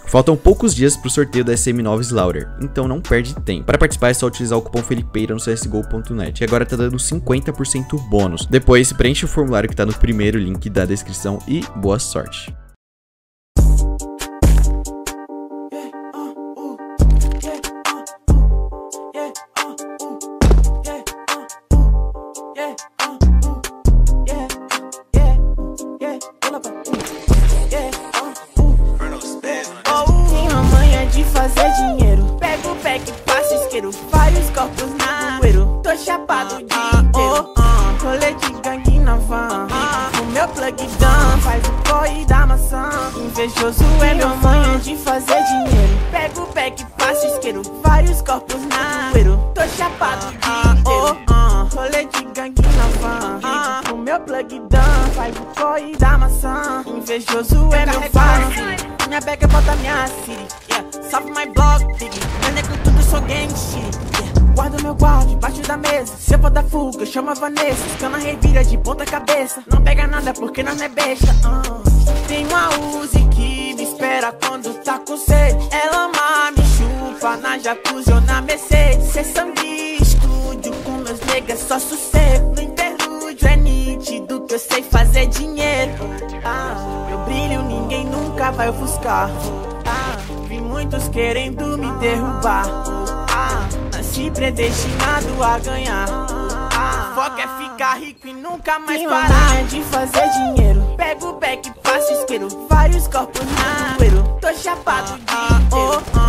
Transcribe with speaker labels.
Speaker 1: Faltam poucos dias pro sorteio da SM9 Slaughter, então não perde tempo. Para participar é só utilizar o cupom Felipeira no csgo.net, e agora tá dando 50% bônus. Depois preenche o formulário que tá no primeiro link da descrição e boa sorte.
Speaker 2: Fazer dinheiro, pego o pack, passo isqueiro, vários corpos na bueiro. Tô chapado o dia inteiro, rolê de gangue na van. O meu plug down faz o corre da maçã. Invejoso é meu manha de fazer dinheiro. Pego o pack, passo isqueiro, vários corpos na bueiro. Tô chapado o dia inteiro, rolê de gangue na van. O meu plug down faz o corre da maçã. Invejoso é meu fã. Minha bag bota minha city, yeah. Salve my blog, big. Meu negro tudo sou gang shit, yeah. Guardo meu guarda debaixo da mesa. Se eu for dar fuga, chama a Vanessa. Escana revira de ponta cabeça. Não pega nada porque nós não é besta. Tem uma Uzi que me espera quando tá com sede. Ela ama, me chupa na jacuzzi ou na Mercedes. Cê sangue estúdio com meus negros, só sossego. No interlúdio é nítido que eu sei fazer dinheiro. Meu brilho ninguém nunca vai ofuscar. Vi muitos querendo me derrubar. Nasci predestinado a ganhar. Foco é ficar rico e nunca mais parar de fazer dinheiro. Pego o back, passo isqueiro, vários corpos na bueiro. Tô chapado o dia inteiro.